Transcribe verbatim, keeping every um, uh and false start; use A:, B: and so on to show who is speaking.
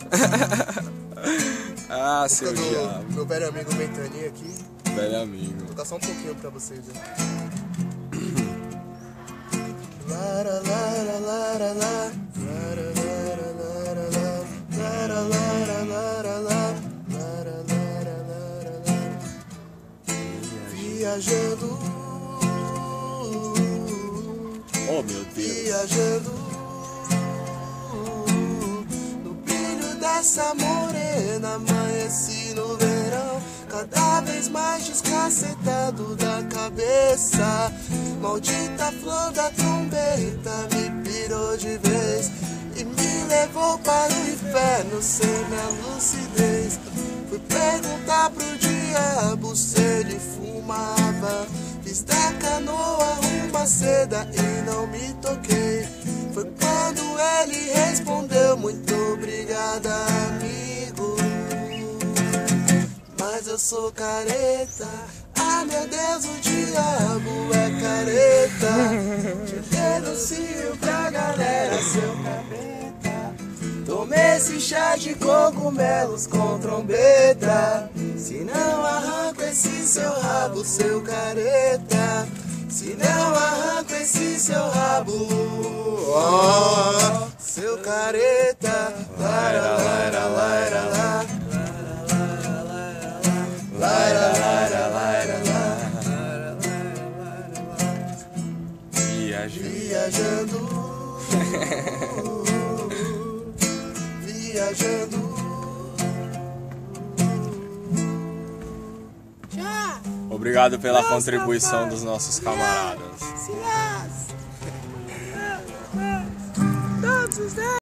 A: Ah, seu diabo.
B: Meu velho amigo Ventania aqui.
A: Velho amigo.
B: Vou tocar só um pouquinho pra vocês, né? Lara, lara, lara, lara, lara, lara, lara, lara, lara, lara, lara, lara, lara, lara. Viajando.
A: Oh, meu Deus.
B: Viajando no brilho dessa morena, amanheci no verão, cada vez mais descacetado da cabeça. Maldita flor da trombeta me pirou de vez e me levou para o inferno sem minha lucidez. Fui perguntar pro diabo se ele fumava, fiz da canoa uma seda e não me toquei. Foi quando ele respondeu: muito obrigada, amigo, mas eu sou careta. Ah, meu Deus, o diabo é careta. Te denuncio pra galera, seu capeta. Tomei esse chá de cogumelos com trombeta. Se não arranco esse seu rabo, seu careta. Se não arranco esse seu rabo, oh, seu careta. Lara, lara, lara, lara, lara, lara, lara, lara. Viajando, viajando.
A: Obrigado pela contribuição dos nossos camaradas.